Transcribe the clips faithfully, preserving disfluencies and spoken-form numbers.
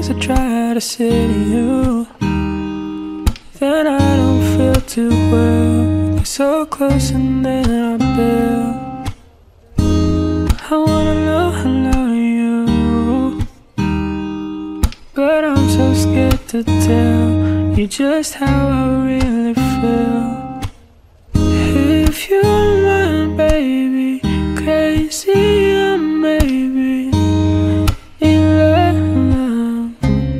I try to say to you that I don't feel too well. You're so close and then I bail. I wanna know hello to you, but I'm so scared to tell you just how I really feel. If you don't mind, baby, crazy I may be in love.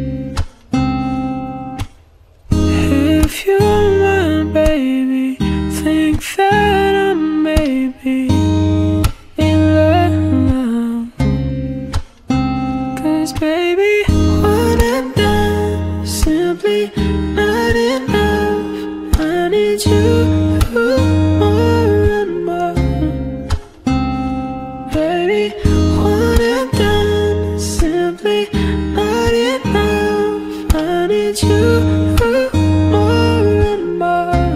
If you don't mind, baby, think that I may be in love. 'Cause baby, what I've done is simply not enough. I need you more and more. Baby, what I've done is simply not enough. I need you more and more.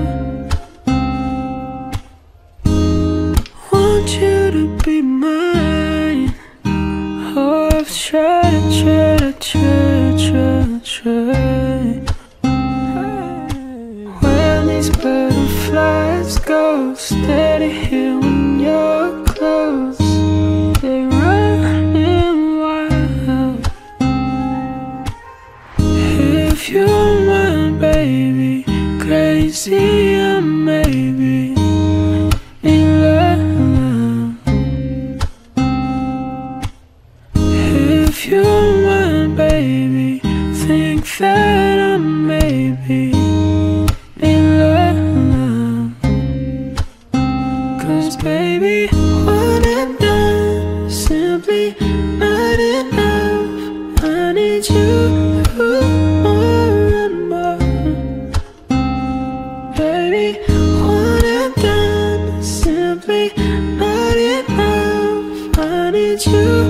Want you to be mine. Oh, I've tried and tried and tried, tried, tried. When these butterflies go steady here when you're close, they run wild. If you don't mind, baby, crazy I may be in love. If you don't mind, baby, think that I may be in love. 'Cause baby, what I've done is simply not enough. I need you more and more. Baby, what I've done is simply not enough. I need you